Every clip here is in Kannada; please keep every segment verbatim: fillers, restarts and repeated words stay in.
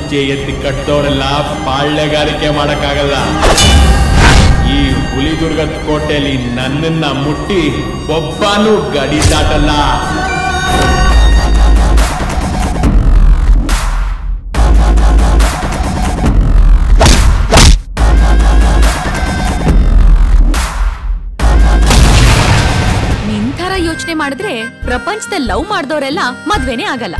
ಹೆಜ್ಜೆ ಎತ್ತಿ ಕಟ್ಟೋರೆಲ್ಲ ಪಾಳ್ಯಗಾರಿಕೆ ಮಾಡಕ್ಕಾಗಲ್ಲ. ಈ ಹುಲಿದುರ್ಗದ ಕೋಟೆಯಲ್ಲಿ ನನ್ನನ್ನ ಮುಟ್ಟಿ ಒಬ್ಬನೂ ಗಡಿ ದಾಟಲ್ಲ. ನಿಂತರ ಯೋಚನೆ ಮಾಡಿದ್ರೆ ಪ್ರಪಂಚದಲ್ಲಿ ಲವ್ ಮಾಡಿದವರೆಲ್ಲ ಮದ್ವೆನೇ ಆಗಲ್ಲ.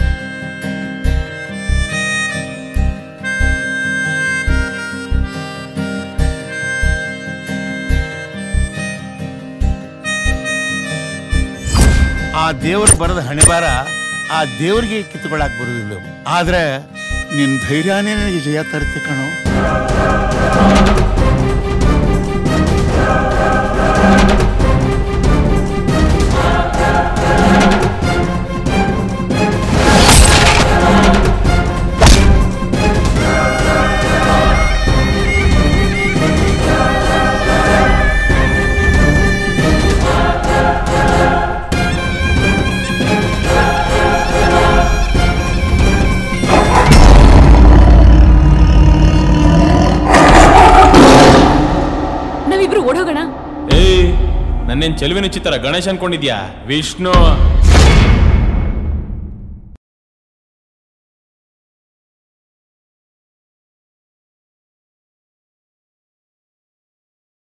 ಆ ದೇವ್ರ ಬರದ ಹಣೆಬಾರ ಆ ದೇವ್ರಿಗೆ ಕಿತ್ಕೊಳಕ್ ಬರುದಿಲ್ಲ. ಆದ್ರೆ ನಿನ್ ಧೈರ್ಯನೇ ನನಗೆ ಜಯ ತರುತ್ತೆ ಕಣೋ. ನನ್ನೇನ್ ಚೆಲುವಿನ ಚಿತ್ರ ಗಣೇಶ್ ಅನ್ಕೊಂಡಿದ್ಯಾ? ವಿಷ್ಣು